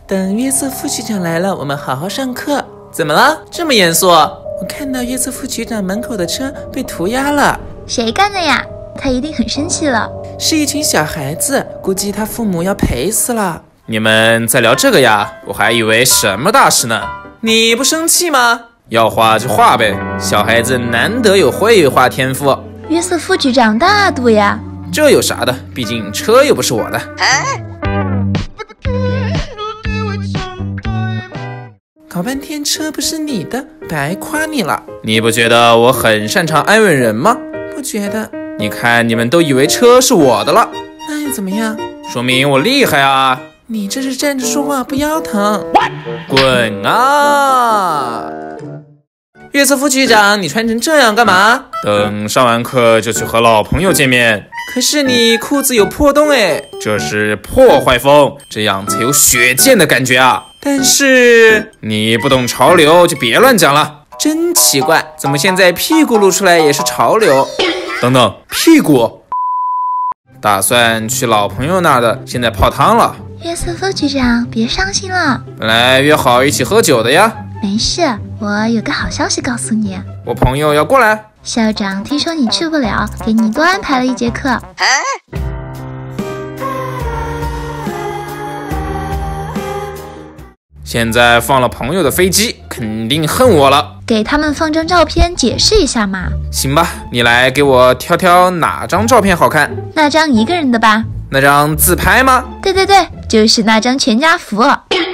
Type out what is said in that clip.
等约瑟副局长来了，我们好好上课。怎么了？这么严肃？我看到约瑟副局长门口的车被涂鸦了。 谁干的呀？他一定很生气了。 是一群小孩子，估计他父母要赔死了。 你们在聊这个呀？我还以为什么大事呢。 你不生气吗？ 要画就画呗，小孩子难得有绘画天赋。 约瑟副局长大度呀。 这有啥的？毕竟车又不是我的。 搞半天车不是你的，白夸你了。 你不觉得我很擅长安慰人吗？ 不觉得。 你看你们都以为车是我的了， 那又怎么样？ 说明我厉害啊。 你这是站着说话不腰疼。 滚啊！ 约瑟夫局长，你穿成这样干嘛？ 等上完课就去和老朋友见面。 可是你裤子有破洞哎。 这是破坏风，这样才有血溅的感觉啊。 但是你不懂潮流就别乱讲了。 真奇怪，怎么现在屁股露出来也是潮流？ 等等，屁股？打算去老朋友那儿的，现在泡汤了。 约瑟夫局长，别伤心了。 本来约好一起喝酒的呀。 没事，我有个好消息告诉你。 我朋友要过来。 校长听说你去不了，给你多安排了一节课。 现在放了朋友的飞机，肯定恨我了。 给他们放张照片解释一下嘛。 行吧，你来给我挑挑哪张照片好看。 那张一个人的吧。 那张自拍吗？ 对对对，就是那张全家福。